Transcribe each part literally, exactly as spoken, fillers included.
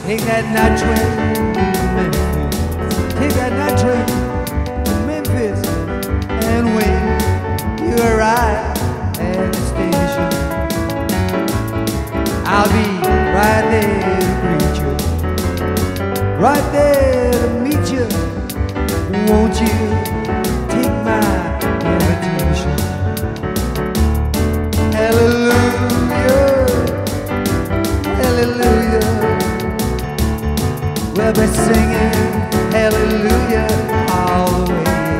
Take that night train to Memphis. Take that night train to Memphis. And when you arrive at the station, I'll be right there to greet you, right there to meet you. Won't you take my invitation? Hallelujah, hallelujah. We'll be singing hallelujah all the way.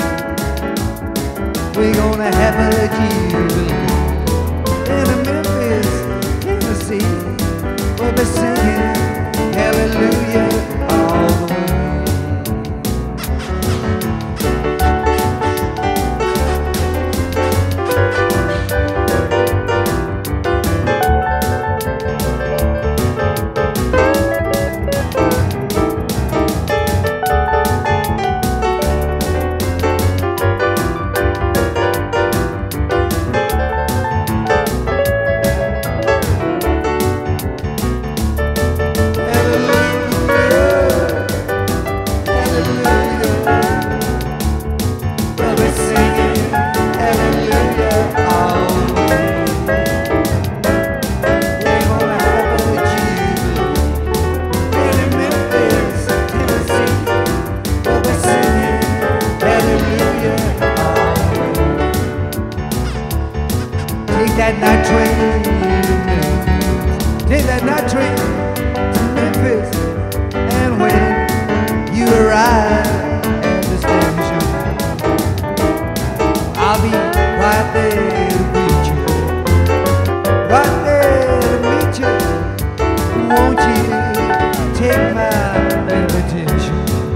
We're gonna have a jubilee in Memphis, Tennessee. We'll be singing hallelujah all the way. Take that night train to Memphis. Take that night train to Memphis. And when you arrive at the station, I'll be right there to greet you, right there to meet you. Won't you take my invitation?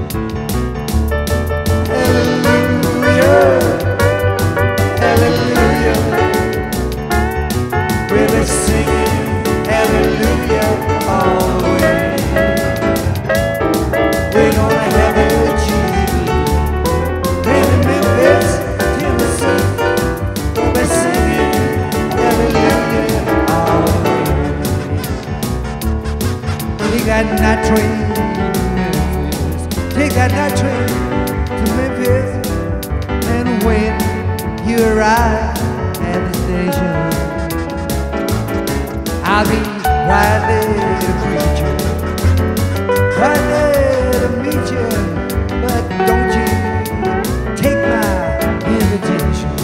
Hallelujah, hallelujah. We'll be singing hallelujah all the way. We're gonna have a jubilee in Memphis, Tennessee. We'll be singing hallelujah all the way. Take that night train to Memphis. Take that night train to Memphis. And when you arrive at the station, I'll be right there to greet you, right there to meet you. But don't you take my invitation.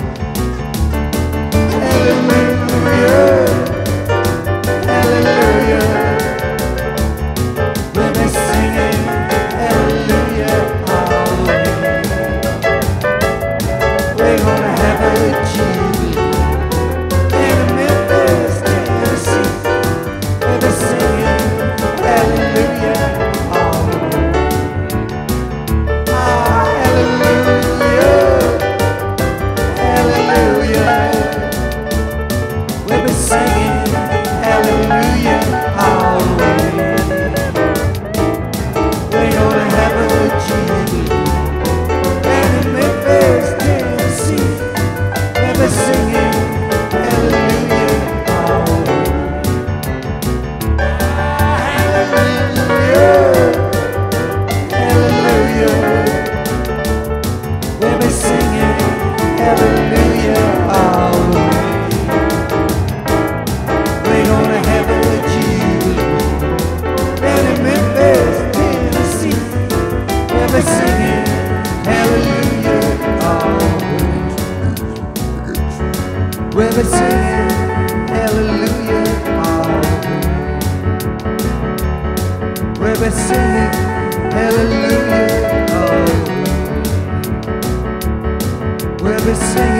Hallelujah, hallelujah. We'll be singing hallelujah all the way. We're gonna have a jubilee in Memphis, Tennessee. We'll be singing hallelujah all the way. Ah, hallelujah, hallelujah. We'll be singing hallelujah all the way. We're gonna have a jubilee in Memphis, Tennessee. We'll be singing hallelujah all the way. Hallelujah, hallelujah. We'll be singing hallelujah all the way. We're gonna have a jubilee in Memphis, Tennessee. We'll be singing hallelujah all the way. We'll be singing hallelujah all the way. We'll be singing hallelujah all the way. We'll be singing